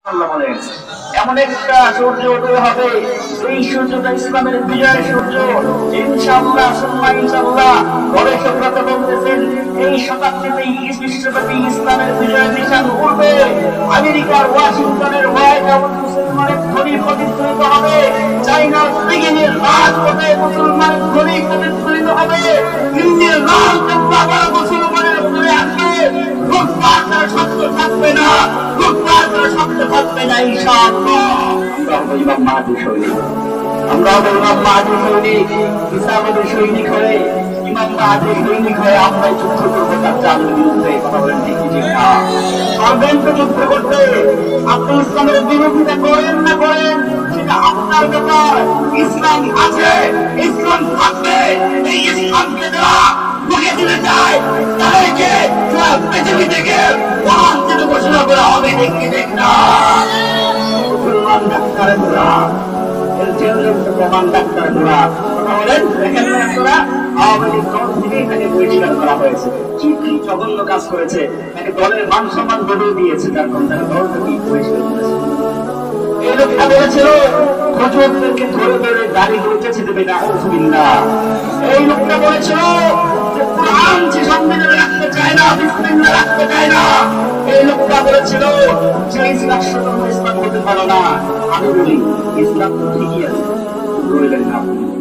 আল্লাহ বলেন এমন একটা সূর্য উদয় হবে, এই সূর্যটা ইসলামের বিজয়ের সূর্য। ইনশাআল্লাহ সুম্মা ইনশাআল্লাহ গবেষকরা তো বলতেছেন এই শতাব্দীতেই বিশ্বব্যাপী ইসলামের বিজয়ের নিশান উঠবে। আমেরিকার ওয়াশিংটনের হোয়াইট হাউস মুসলমানের ধ্বনি প্রতিধ্বনিত হবে, চাইনার বেজিংয়ের রাজপথে মুসলমানের ধ্বনি প্রতিধ্বনিত হবে, ইন্ডিয়ার রাজপথে মুসলমানের উপরে আসবে। লুটপাটের শব্দ থাকবে না, লুটপাটের শব্দ থাকবে না ইনশাআল্লাহ। আমরা হবো ইমাম মাহদী সৈনিক, আমরা হবো ইমাম মাহদী সৈনিক। ঈসা আমাদের সৈনিক হয়ে, ইমাম মাহদী সৈনিক হয়ে আমরাই যুদ্ধ করবো তার জালের বিরুদ্ধে। কথা বলেন ঠিক ঠিক না? পারবেন তো যুদ্ধ করতে? আপনি ইসলামের বিরোধিতা করেন না করেন সেটা আপনার ব্যাপার। ইসলাম আছে, ইসলাম থাকবে। এই ইসলামকে দেওয়া মুখে দিলে যায় তাদেরকে পৃথিবী থেকে মহান ঘোষণা করা হবে। দেখি দেখ না মুসলমান ডাক্তারেরা প্রমাণ ডাক্তারেরা বলেন, দেখেন না আপনারা আওয়ামী লীগ দল থেকে এখানে বহিষ্কার করা হয়েছে। কি কি জঘন্য কাজ করেছে, তাকে দলের মান সম্মান বদলে দিয়েছে, যার কারণে তাকে দল থেকে বহিষ্কার করেছে। এই লোকটা বলেছিল খোঁজদেরকে ধরে ধরে গাড়ি গুলোতে দেবে না, আলহামদুলিল্লাহ। এই লোকটা বলেছিল যে কোরআন যে সংবিধানে রাখতে চায় না, বিসমিল্লাহ রাখতে চায় না। এই লোকটা বলেছিল যে ইসলাম ইসলাম হতে পারো না। আমি বলি ইসলাম তো ঠিকই আছে, বললেন আপনি